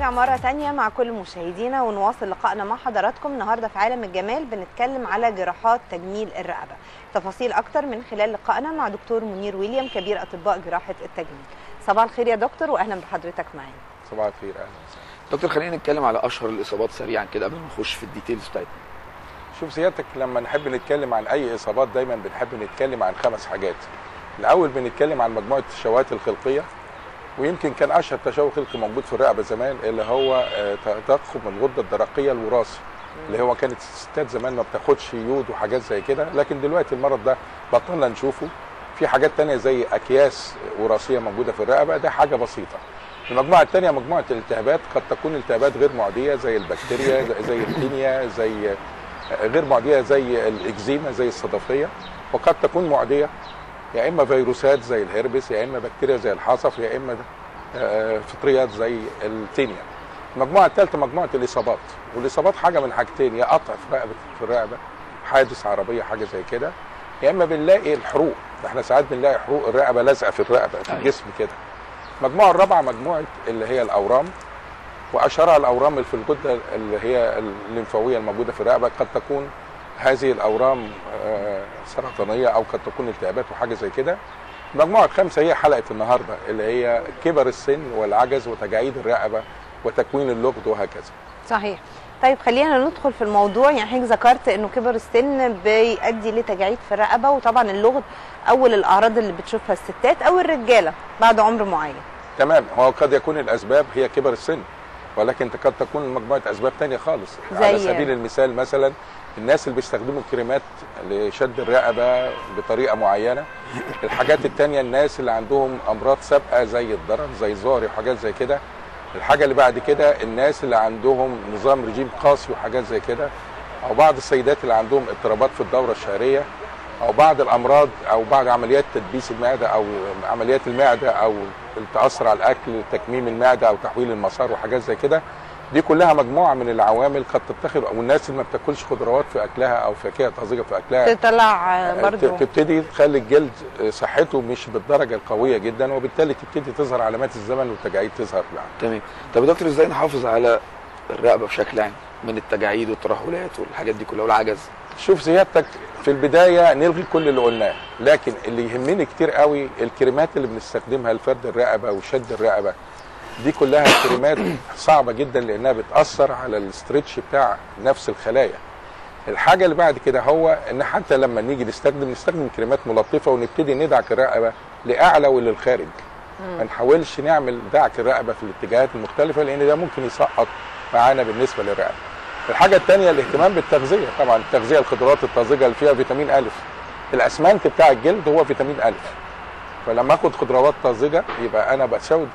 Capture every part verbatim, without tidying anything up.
ونرجع مرة تانية مع كل مشاهدينا ونواصل لقائنا مع حضراتكم. النهاردة في عالم الجمال بنتكلم على جراحات تجميل الرقبة. تفاصيل أكتر من خلال لقائنا مع دكتور منير ويليام كبير أطباء جراحة التجميل. صباح الخير يا دكتور وأهلا بحضرتك معانا. صباح الخير، أهلا وسهلا دكتور. خلينا نتكلم على أشهر الإصابات سريعا كده قبل ما نخش في الديتيلز بتاعتنا. شوف سيادتك، لما نحب نتكلم عن أي إصابات دايما بنحب نتكلم عن خمس حاجات. الأول بنتكلم عن مجموعة التشوهات الخلقية، ويمكن كان اشهر تشوه خلقي موجود في الرقبه زمان اللي هو تضخم الغده الدرقيه الوراثي، اللي هو كانت الستات زمان ما بتاخدش يود وحاجات زي كده، لكن دلوقتي المرض ده بطلنا نشوفه. في حاجات تانية زي اكياس وراثيه موجوده في الرقبه، ده حاجه بسيطه. المجموعه الثانيه مجموعه الالتهابات، قد تكون التهابات غير معديه زي البكتيريا زي التينيا، زي غير معديه زي الاكزيما زي الصدفيه، وقد تكون معديه يا اما فيروسات زي الهربس، يا اما بكتيريا زي الحصف، يا اما فطريات زي التينيا. المجموعه الثالثه مجموعه الاصابات، والاصابات حاجه من حاجتين: يا قطع في رقبه في الرقبه، حادث عربيه حاجه زي كده، يا اما بنلاقي الحروق. احنا ساعات بنلاقي حروق الرقبه لازقه في الرقبه في الجسم كده. المجموعه الرابعه مجموعه اللي هي الاورام، واشهرها الاورام اللي في الغده اللي هي الليمفاويه الموجوده في الرقبه. قد تكون هذه الاورام سرطانيه او قد تكون التهابات وحاجه زي كده. المجموعه الخامسه هي حلقه النهارده اللي هي كبر السن والعجز وتجاعيد الرقبه وتكوين اللغد وهكذا. صحيح. طيب خلينا ندخل في الموضوع. يعني حضرتك ذكرت انه كبر السن بيؤدي لتجاعيد في الرقبه، وطبعا اللغد اول الاعراض اللي بتشوفها الستات او الرجاله بعد عمر معين. تمام. هو قد يكون الاسباب هي كبر السن، ولكن قد تكون مجموعه اسباب ثانيه خالص. على سبيل المثال مثلا الناس اللي بيستخدموا الكريمات لشد الرقبه بطريقه معينه. الحاجات الثانيه الناس اللي عندهم امراض سابقه زي الضرر زي الزهري وحاجات زي كده. الحاجه اللي بعد كده الناس اللي عندهم نظام رجيم قاسي وحاجات زي كده، او بعض السيدات اللي عندهم اضطرابات في الدوره الشهريه، او بعض الامراض او بعض عمليات تدبيس المعده او عمليات المعده او التاثر على الاكل، تكميم المعده او تحويل المسار وحاجات زي كده. دي كلها مجموعه من العوامل قد تتخذ، او الناس اللي ما بتاكلش خضروات في اكلها او فاكهه طازجه في اكلها تطلع برضه تبتدي تخلي الجلد صحته مش بالدرجه القويه جدا، وبالتالي تبتدي تظهر علامات الزمن والتجاعيد تظهر يعني. تمام. طب يا دكتور، ازاي نحافظ على الرقبه بشكل عام من التجاعيد والترهلات والحاجات دي كلها والعجز؟ شوف سيادتك، في البدايه نلغي كل اللي قلناه، لكن اللي يهمني كتير قوي الكريمات اللي بنستخدمها لفرد الرقبه وشد الرقبه. دي كلها كريمات صعبه جدا لانها بتاثر على الاسترتش بتاع نفس الخلايا. الحاجه اللي بعد كده هو ان حتى لما نيجي نستخدم نستخدم كريمات ملطفه ونبتدي ندعك الرقبه لاعلى وللخارج. ما نحاولش نعمل دعك الرقبه في الاتجاهات المختلفه، لان ده ممكن يسقط معانا بالنسبه للرقبه. الحاجه الثانيه الاهتمام بالتغذيه. طبعا التغذيه الخضروات الطازجه اللي فيها فيتامين أ. الاسمنت بتاع الجلد هو فيتامين أ، فلما اخد خضروات طازجه يبقى انا بشود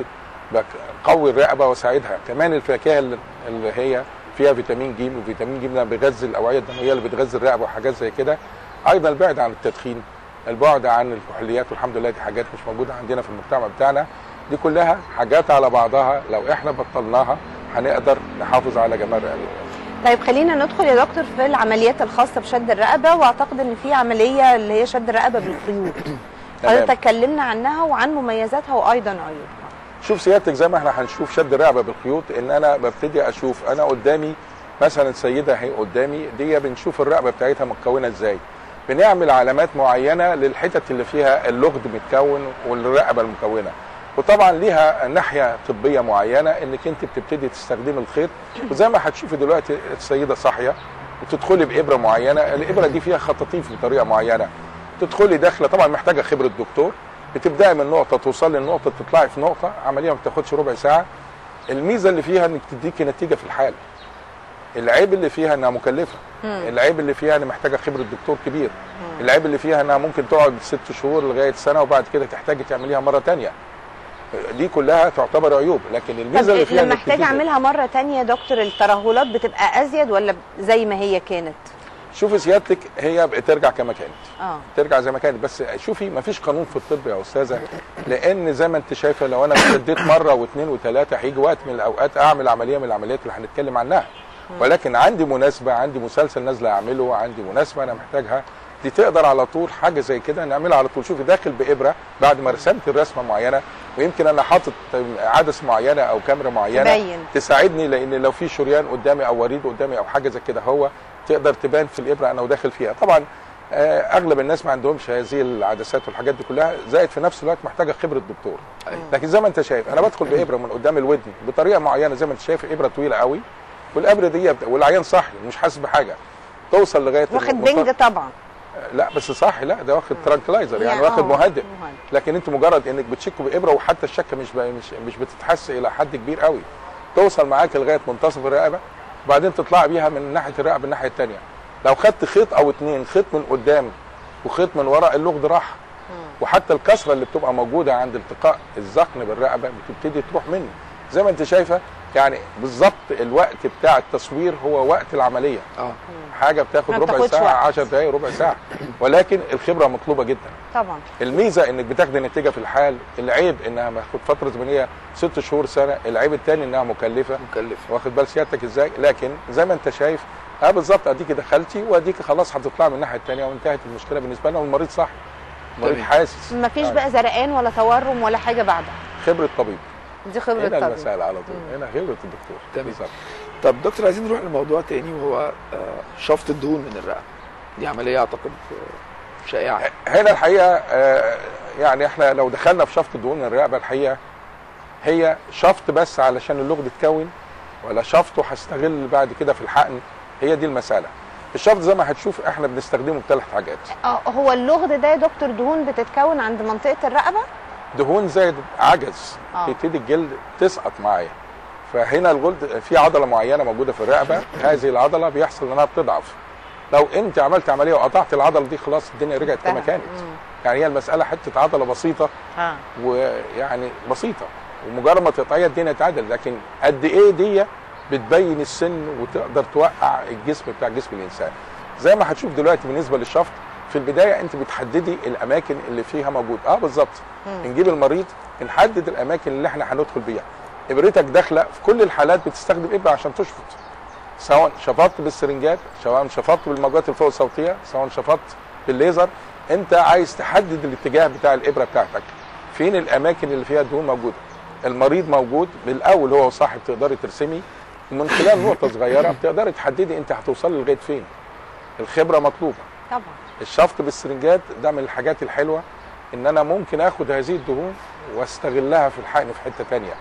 بقوي الرقبه واساعدها. كمان الفاكهه اللي هي فيها فيتامين ج، وفيتامين ج ده بيغذي الاوعيه الدمويه اللي بتغذي الرقبه وحاجات زي كده. ايضا البعد عن التدخين، البعد عن الكحوليات، والحمد لله دي حاجات مش موجوده عندنا في المجتمع بتاعنا. دي كلها حاجات على بعضها لو احنا بطلناها هنقدر نحافظ على جمال الرقبه. طيب خلينا ندخل يا دكتور في العمليات الخاصه بشد الرقبه، واعتقد ان في عمليه اللي هي شد الرقبه بالخيوط. حضرتك اتكلمنا عنها وعن مميزاتها وايضا عيوبها. شوف سيادتك، زي ما احنا هنشوف شد الرقبه بالخيوط، ان انا ببتدي اشوف انا قدامي مثلا سيده اهي قدامي دي، بنشوف الرقبه بتاعتها متكونه ازاي. بنعمل علامات معينه للحتت اللي فيها اللغد متكون والرقبه المكونه، وطبعا ليها ناحيه طبيه معينه انك انت بتبتدي تستخدمي الخيط. وزي ما هتشوفي دلوقتي السيده صاحيه وتدخلي بابره معينه، الابره دي فيها خطاطيف بطريقه معينه، تدخلي داخله. طبعا محتاجه خبره دكتور. بتبداي من نقطه توصلي لنقطه تطلعي في نقطه، عمليه ما بتاخدش ربع ساعه. الميزه اللي فيها انك تديكي نتيجه في الحال. العيب اللي فيها انها مكلفه. مم. العيب اللي فيها ان محتاجه خبره دكتور كبير. مم. العيب اللي فيها انها ممكن تقعد ست شهور لغايه سنه وبعد كده تحتاجي تعمليها مره ثانيه. دي كلها تعتبر عيوب، لكن الميزه اللي فيها لما احتاج اعملها مره ثانيه يا دكتور الترهلات بتبقى ازيد ولا زي ما هي كانت؟ شوفي سيادتك، هي بترجع كما كانت. اه ترجع زي ما كانت، بس شوفي ما فيش قانون في الطب يا استاذه، لان زي ما انت شايفه لو انا شديت مره واثنين وثلاثه هيجي وقت من الاوقات اعمل عمليه من العمليات اللي هنتكلم عنها. ولكن عندي مناسبه، عندي مسلسل نازله اعمله، عندي مناسبه انا محتاجها دي تقدر على طول حاجه زي كده نعملها على طول. شوفي داخل بابره بعد ما رسمت الرسمه معينه، ويمكن انا حاطط عدسه معينه او كاميرا معينه تبين. تساعدني، لان لو في شريان قدامي او وريد قدامي او حاجه زي كده هو تقدر تبان في الابره انا وداخل فيها. طبعا آه اغلب الناس ما عندهمش هذه العدسات والحاجات دي كلها، زائد في نفس الوقت محتاجه خبره دكتور. لكن زي ما انت شايف انا بدخل بابره من قدام الودن بطريقه معينه، زي ما انت شايف ابره طويله قوي، والابره دي والعيان صاحي مش حاسس بحاجه، توصل لغايه واخد بنج طبعا. لا بس صاحي، لا ده واخد ترانكلايزر يعني واخد مهدئ، لكن انت مجرد انك بتشكه بابره، وحتى الشكه مش مش مش بتتحس الى حد كبير قوي، توصل معاك لغايه منتصف الرقبه، وبعدين تطلع بيها من ناحيه الرقبه الناحيه الثانيه. لو خدت خيط او اتنين، خيط من قدام وخيط من ورا، اللغد راح، وحتى الكسره اللي بتبقى موجوده عند التقاء الذقن بالرقبه بتبتدي تروح مني. زي ما انت شايفه يعني بالظبط الوقت بتاع التصوير هو وقت العمليه. اه حاجه بتاخد ربع ساعه، عشر دقائق، ربع ساعه، ولكن الخبره مطلوبه جدا. طبعا الميزه انك بتاخدي نتيجه في الحال، العيب انها بتاخد فتره زمنيه ست شهور سنه، العيب الثاني انها مكلفه. مكلفه واخد بال سيادتك ازاي؟ لكن زي ما انت شايف اه بالظبط، اديكي دخلتي واديكي خلاص هتطلعي من الناحيه الثانيه وانتهت المشكله بالنسبه لنا، والمريض صح، المريض حاسس. مفيش آه. بقى زرقان ولا تورم ولا حاجه بعدها. خبره طبيب، دي خبره هنا طبيب. المسائل على طول، هنا خبره الدكتور. تمام. طب دكتور عايزين نروح لموضوع تاني، وهو شفط الدهون من الرقبه. دي عمليه اعتقد شائعه. هنا الحقيقه يعني احنا لو دخلنا في شفط الدهون من الرقبه، الحقيقه هي شفط بس علشان اللغد يتكون، ولا شفطه هستغل بعد كده في الحقن؟ هي دي المساله. الشفط زي ما هتشوف احنا بنستخدمه بثلاث حاجات. اه هو اللغد ده يا دكتور دهون بتتكون عند منطقه الرقبه؟ دهون زائد عجز، تبتدي الجلد تسقط معايا. فهنا الجلد في عضله معينه موجوده في الرقبه، هذه العضله بيحصل انها بتضعف. لو انت عملت عمليه وقطعت العضله دي خلاص الدنيا رجعت كما كانت. يعني هي المساله حته عضله بسيطه، اه ويعني بسيطه، ومجرد ما تقطعيها الدنيا تعدل. لكن قد ايه دي بتبين السن وتقدر توقع الجسم بتاع جسم الانسان. زي ما هتشوف دلوقتي بالنسبه للشفط، في البدايه انت بتحددي الاماكن اللي فيها موجود. اه بالظبط، نجيب المريض نحدد الاماكن اللي احنا هندخل بيها. ابرتك داخله في كل الحالات بتستخدم ابره عشان تشفط، سواء شفطت بالسرنجات، سواء شفطت بالموجات الفوق الصوتيه، سواء شفطت بالليزر. انت عايز تحدد الاتجاه بتاع الابره بتاعتك، فين الاماكن اللي فيها دهون موجوده. المريض موجود بالاول هو صاحب، تقدري ترسمي ومن خلال نقطه صغيره بتقدري تحددي انت هتوصلي لغايه فين. الخبره مطلوبه طبعا. الشفط بالسرنجات ده من الحاجات الحلوه، ان انا ممكن اخد هذه الدهون واستغلها في الحقن في حته ثانيه.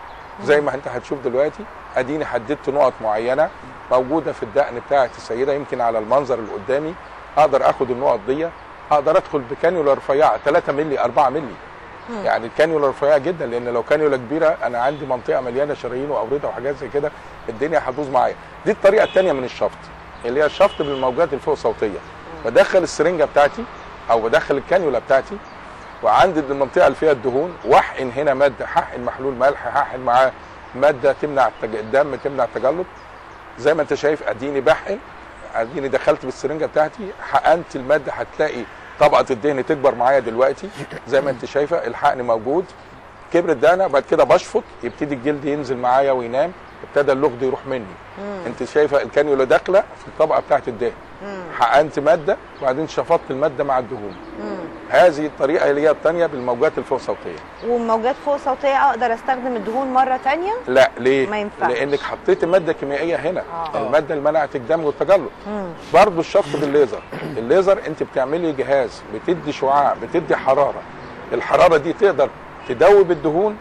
زي ما انت هتشوف دلوقتي، اديني حددت نقط معينه موجوده في الدقن بتاعه السيده، يمكن على المنظر اللي قدامي اقدر اخد النقط دي، اقدر ادخل بكانيولا رفيعه ثلاثة مللي أربعة مللي. مم. يعني الكانيولا رفيعه جدا، لان لو كانيولا كبيره انا عندي منطقه مليانه شرايين واورده وحاجات زي كده، الدنيا هتبوظ معايا. دي الطريقه الثانيه من الشفط، اللي هي الشفط بالموجات الفوق صوتيه. بدخل السرنجه بتاعتي او بدخل الكانيولا بتاعتي، وعندي المنطقه اللي فيها الدهون، واحقن هنا ماده، هحقن محلول ملح، هحقن معاه ماده تمنع الدم، تمنع التجلط. زي ما انت شايف اديني بحقن، اديني دخلت بالسرنجه بتاعتي، حقنت الماده، هتلاقي طبقه الدهن تكبر معايا دلوقتي. زي ما انت شايفه الحقن موجود، كبرت دهنه، بعد كده بشفط، يبتدي الجلد ينزل معايا وينام، ابتدى اللغد يروح مني. مم. انت شايفه الكانيولا داخله في الطبقه بتاعت الدهن، حقنت ماده وبعدين شفطت الماده مع الدهون. مم. هذه الطريقه اللي هي الثانيه بالموجات الفوق صوتيه. وموجات فوق صوتيه اقدر استخدم الدهون مره ثانيه؟ لا، ليه؟ ما ينفعش، لانك حطيت ماده كيميائيه هنا. آه. الماده اللي منعت الدم والتجلط. برضه الشفط بالليزر، الليزر انت بتعملي جهاز بتدي شعاع، بتدي حراره، الحراره دي تقدر تدوب الدهون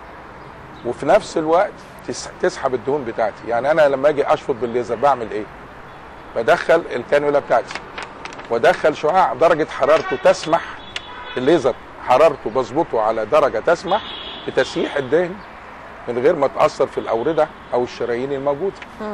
وفي نفس الوقت تسحب الدهون بتاعتي. يعني انا لما اجي اشفط بالليزر بعمل ايه؟ بدخل الكانولا بتاعتي وادخل شعاع درجه حرارته تسمح، الليزر حرارته بظبطه على درجه تسمح بتسييح الدهن من غير ما تاثر في الاورده او الشرايين الموجوده.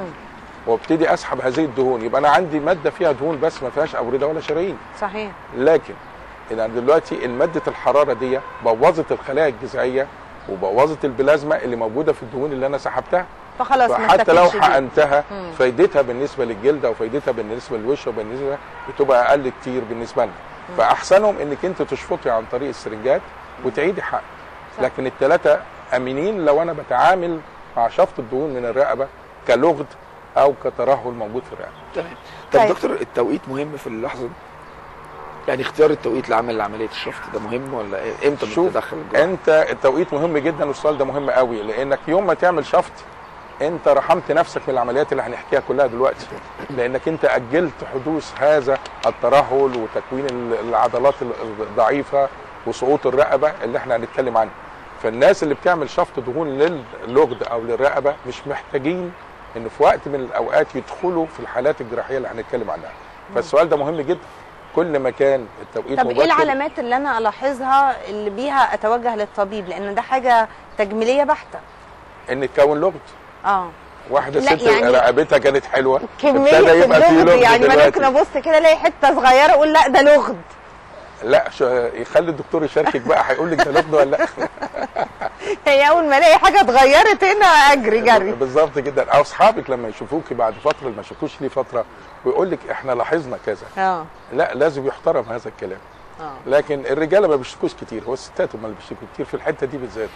وابتدي اسحب هذه الدهون، يبقى انا عندي ماده فيها دهون بس ما فيهاش اورده ولا شرايين. صحيح. لكن انا دلوقتي الماده الحراره دي بوظت الخلايا الجذعيه وبوظت البلازما اللي موجوده في الدهون اللي انا سحبتها. فخلاص حتى لو حقنتها فايدتها بالنسبه للجلد او فايدتها بالنسبه للوش وبالنسبه بتبقى اقل كتير بالنسبه لنا. فاحسنهم انك انت تشفطي عن طريق السرنجات وتعيدي حقن. لكن الثلاثه امنين لو انا بتعامل مع شفط الدهون من الرقبه كلغد او كترهل موجود في الرقبه. تمام. طب طيب. دكتور التوقيت مهم في اللحظه دي؟ يعني اختيار التوقيت لعمل عمليه الشفط ده مهم ولا إيه؟ امتى بتتدخل الجراحه؟ انت التوقيت مهم جدا، والسؤال ده مهم قوي، لانك يوم ما تعمل شفط انت رحمت نفسك من العمليات اللي هنحكيها كلها دلوقتي، لانك انت اجلت حدوث هذا الترهل وتكوين العضلات الضعيفه وسقوط الرقبه اللي احنا هنتكلم عنه. فالناس اللي بتعمل شفط دهون لللغد او للرقبه مش محتاجين ان في وقت من الاوقات يدخلوا في الحالات الجراحيه اللي هنتكلم عنها. فالسؤال ده مهم جدا، كل ما كان التوقيت طب ايه العلامات اللي انا الاحظها اللي بيها اتوجه للطبيب؟ لان ده حاجه تجميليه بحته. ان تكون لغد. اه واحده ست يعني رقبتها كانت حلوه كميه اللغد، يعني ما ممكن ابص كده الاقي حته صغيره اقول لا ده لغد. لا يخلي الدكتور يشاركك بقى، هيقول لك ده لغد ولا لا. هي اول ما الاقي حاجه اتغيرت هنا اجري جري. بالظبط جدا. او اصحابك لما يشوفوكي بعد فتره ما شافوش ليه فتره ويقول لك احنا لاحظنا كذا. اه لا لازم يحترم هذا الكلام. اه لكن الرجاله ما بيشتكوش كتير، هو الستات هم اللي بيشتكوا كتير في الحته دي بالذات.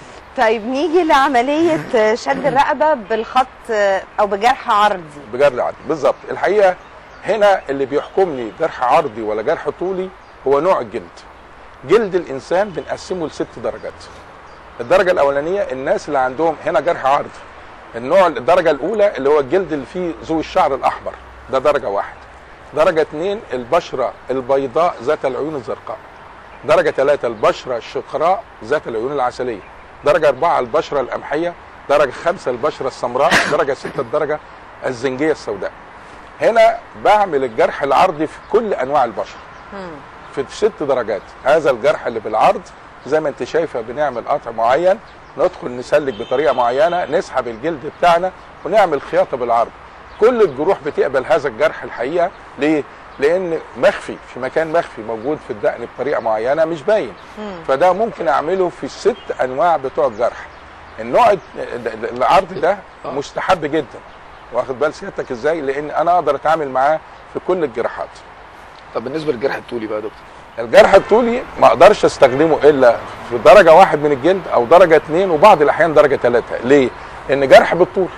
طيب نيجي لعمليه شد الرقبه بالخط او بجرح عرضي. بجرح عرضي بالظبط. الحقيقه هنا اللي بيحكمني جرح عرضي ولا جرح طولي هو نوع الجلد. جلد الانسان بنقسمه لست درجات. الدرجه الاولانيه الناس اللي عندهم هنا جرح عرضي. النوع الدرجه الاولى اللي هو الجلد اللي فيه ذو الشعر الاحمر، ده درجه واحد. درجه اثنين البشره البيضاء ذات العيون الزرقاء. درجه ثلاثه البشره الشقراء ذات العيون العسليه. درجه اربعه البشره القمحيه. درجه خمسه البشره السمراء. درجه سته الدرجه الزنجيه السوداء. هنا بعمل الجرح العرضي في كل انواع البشره. في ست درجات. هذا الجرح اللي بالعرض زي ما انت شايفه بنعمل قطع معين، ندخل نسلك بطريقه معينه، نسحب الجلد بتاعنا ونعمل خياطه بالعرض. كل الجروح بتقبل هذا الجرح الحقيقه. ليه؟ لان مخفي في مكان مخفي موجود في الدقن بطريقه معينه مش باين. فده ممكن اعمله في الست انواع بتوع الجرح. النوع العرض ده مستحب جدا. واخد بال سيادتك ازاي؟ لان انا اقدر اتعامل معاه في كل الجراحات. طب بالنسبه للجرح الطولي بقى يا دكتور؟ الجرح الطولي ما اقدرش استخدمه الا في درجه واحد من الجلد او درجه اثنين وبعض الاحيان درجه ثلاثه. ليه؟ ان جرح بالطول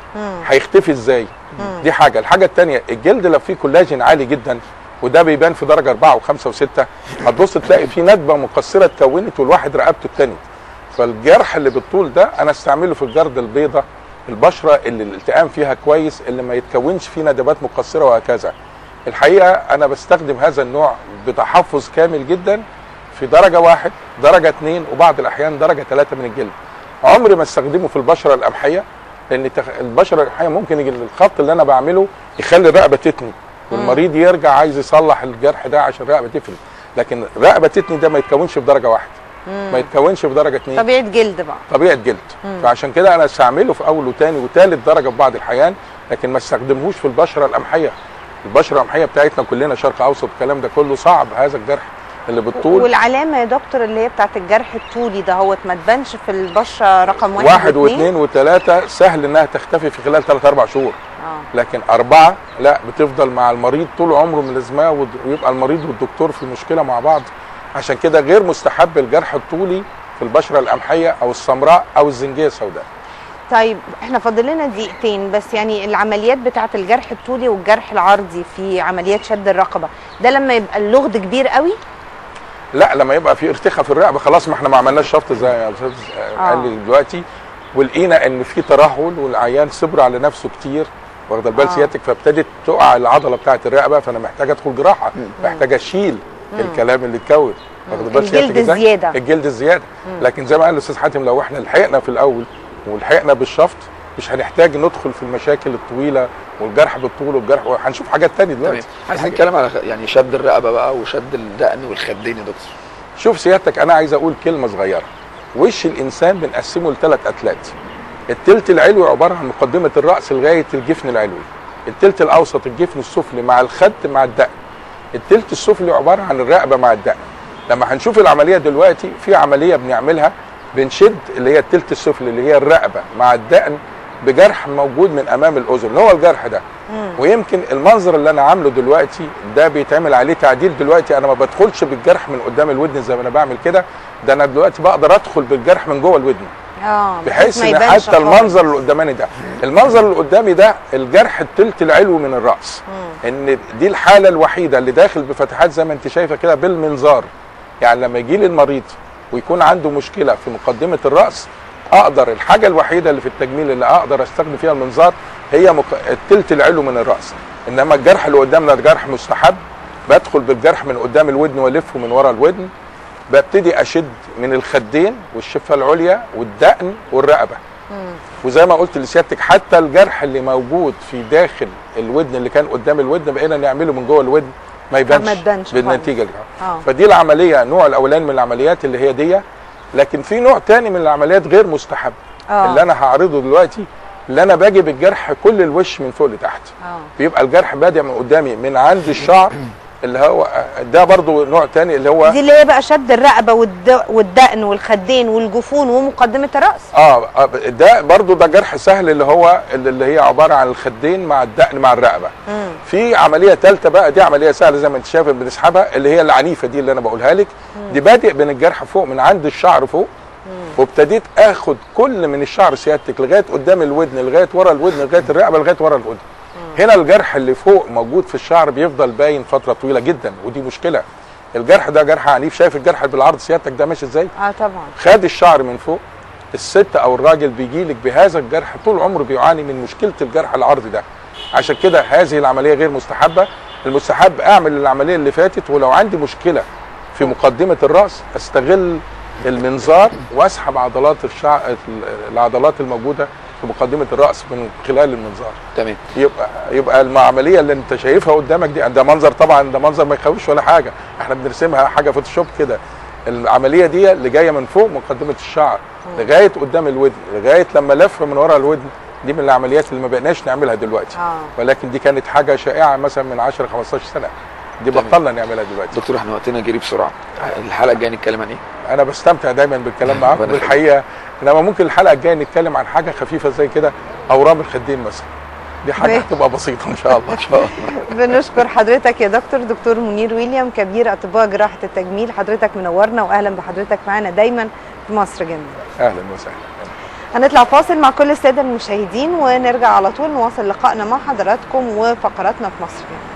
هيختفي ازاي؟ مم. دي حاجه. الحاجه الثانيه الجلد لو فيه كولاجين عالي جدا وده بيبان في درجه اربعه وخمسه وسته، هتبص تلاقي فيه ندبه مقصره اتكونت والواحد رقبته اتنت. فالجرح اللي بالطول ده انا استعمله في الجرد البيضاء، البشره اللي الالتئام فيها كويس، اللي ما يتكونش فيه ندبات مقصره وهكذا. الحقيقه انا بستخدم هذا النوع بتحفظ كامل جدا في درجه واحد، درجه اثنين وبعض الاحيان درجه ثلاثه من الجلد. عمري ما استخدمه في البشره القمحيه، لان البشره القمحيه ممكن يجي الخط اللي انا بعمله يخلي الرقبه تتني والمريض يرجع عايز يصلح الجرح ده عشان الرقبه تفرد. لكن الرقبه تتني ده ما يتكونش في درجه واحد، ما يتكونش في درجه اثنين. طبيعه جلد بقى. طبيعه جلد. مم. فعشان كده انا استعمله في اول وثاني وثالث درجه في بعض الاحيان، لكن ما استخدمهوش في البشره القمحيه. البشره القمحيه بتاعتنا كلنا شرق اوسط الكلام ده كله صعب هذا الجرح اللي بالطول. والعلامه يا دكتور اللي هي بتاعت الجرح الطولي ده هو ما تبانش في البشره رقم واحد واحد واثنين وثلاثه سهل انها تختفي في خلال ثلاث اربع شهور. آه. لكن اربعه لا، بتفضل مع المريض طول عمره ملازماه، ويبقى المريض والدكتور في مشكله مع بعض. عشان كده غير مستحب الجرح الطولي في البشره القمحيه او السمراء او الزنجيه السوداء. طيب احنا فاضل لنا دقيقتين بس، يعني العمليات بتاعه الجرح الطولي والجرح العرضي في عمليات شد الرقبه ده لما يبقى اللغد كبير قوي؟ لا، لما يبقى في ارتخاء في الرقبه خلاص، ما احنا ما عملناش شفط زي يا استاذ قال لي دلوقتي، ولقينا ان في ترهل والعيان صبر على نفسه كتير، واخده بال سيادتك، فابتدت تقع العضله بتاعه الرقبه، فانا محتاج ادخل جراحه، محتاج اشيل الكلام اللي اتكون، واخده بال سيادتك. الجلد الزياده الجلد الزياده. لكن زي ما قال الاستاذ حاتم لو احنا لحقنا في الاول ولحقنا بالشفط مش هنحتاج ندخل في المشاكل الطويله والجرح بالطول والجرح، وهنشوف حاجات ثانيه دلوقتي. عايزين نتكلم على يعني شد الرقبه بقى وشد الدقن والخدين يا دكتور. شوف سيادتك، انا عايز اقول كلمه صغيره. وش الانسان بنقسمه لثلاث اتلات. التلت العلوي عباره عن مقدمه الراس لغايه الجفن العلوي. التلت الاوسط الجفن السفلي مع الخد مع الدقن. التلت السفلي عباره عن الرقبه مع الدقن. لما هنشوف العمليه دلوقتي، في عمليه بنعملها بنشد اللي هي التلت السفلي اللي هي الرقبه مع الدقن بجرح موجود من امام الاذن اللي هو الجرح ده. مم. ويمكن المنظر اللي انا عامله دلوقتي ده بيتعمل عليه تعديل دلوقتي. انا ما بدخلش بالجرح من قدام الودن زي ما انا بعمل كده، ده انا دلوقتي بقدر ادخل بالجرح من جوه الودن. اه بحيث ما ان يبانش حتى خالص. المنظر اللي قداماني ده المنظر اللي قدامي ده الجرح التلت العلوي من الراس. مم. ان دي الحاله الوحيده اللي داخل بفتحات زي ما انت شايفه كده بالمنظار. يعني لما يجي لي المريض ويكون عنده مشكله في مقدمه الراس، اقدر الحاجه الوحيده اللي في التجميل اللي اقدر استخدم فيها المنظار هي مق... التلت العلوي من الراس. انما الجرح اللي قدامنا ده جرح مستحب، بدخل بالجرح من قدام الودن والفه من ورا الودن، ببتدي اشد من الخدين والشفه العليا والدقن والرقبه. مم. وزي ما قلت لسيادتك حتى الجرح اللي موجود في داخل الودن اللي كان قدام الودن بقينا نعمله من جوه الودن ما يبانش ما يبانش بالنتيجه دي. آه. فدي العمليه النوع الاولاني من العمليات اللي هي دي. لكن في نوع تاني من العمليات غير مستحب آه. اللي انا هعرضه دلوقتي، اللي انا باجي بالجرح كل الوش من فوق لتحت. اه بيبقى الجرح بادئ من قدامي من عند الشعر اللي هو ده برضو نوع تاني اللي هو دي اللي هي بقى شد الرقبه والد... والدقن والخدين والجفون ومقدمه الراس. اه آه، ده برضو ده جرح سهل اللي هو اللي هي عباره عن الخدين مع الدقن مع الرقبه. مم. في عمليه ثالثه بقى، دي عمليه سهله زي ما انت شايف بنسحبها، اللي هي العنيفه دي اللي انا بقولها لك. دي بادئ من الجرح فوق من عند الشعر فوق، وابتديت اخد كل من الشعر سيادتك لغايه قدام الودن لغايه ورا الودن لغايه الرقبه لغايه ورا الودن. هنا الجرح اللي فوق موجود في الشعر بيفضل باين فتره طويله جدا، ودي مشكله. الجرح ده جرح عنيف، شايف الجرح اللي بالعرض سيادتك ده ماشي ازاي؟ اه طبعا. خد الشعر من فوق. الست او الراجل بيجي لك بهذا الجرح طول عمره بيعاني من مشكله الجرح العرضي ده. عشان كده هذه العمليه غير مستحبه. المستحب اعمل العمليه اللي فاتت، ولو عندي مشكله في مقدمه الراس استغل المنظار واسحب عضلات الشعر العضلات الموجوده في مقدمه الراس من خلال المنظار. تمام. يبقى يبقى العمليه اللي انت شايفها قدامك دي ده منظر، طبعا ده منظر ما يخوفش ولا حاجه، احنا بنرسمها حاجه فوتوشوب كده. العمليه دي اللي جايه من فوق مقدمه الشعر لغايه قدام الودن لغايه لما لف من ورا الودن، دي من العمليات اللي ما بقناش نعملها دلوقتي. آه. ولكن دي كانت حاجه شائعه مثلا من عشرة خمستاشر سنه، دي تمام. بطلنا نعملها دلوقتي. دكتور احنا وقتنا جري بسرعه، الحلقه الجايه نتكلم عن ايه؟ انا بستمتع دايما بالكلام معاكم ربنا يخليك. بالحقيقه. انما ممكن الحلقه الجايه نتكلم عن حاجه خفيفه زي كده، اورام الخدين مثلا. دي حاجه ماشي. هتبقى بسيطه ان شاء الله. ان شاء الله. بنشكر حضرتك يا دكتور دكتور منير ويليام كبير اطباء جراحه التجميل. حضرتك منورنا واهلا بحضرتك معانا دايما في مصر جميل. اهلا وسهلا. هنطلع فاصل مع كل الساده المشاهدين ونرجع على طول نواصل لقائنا مع حضراتكم وفقراتنا في مصر جميل.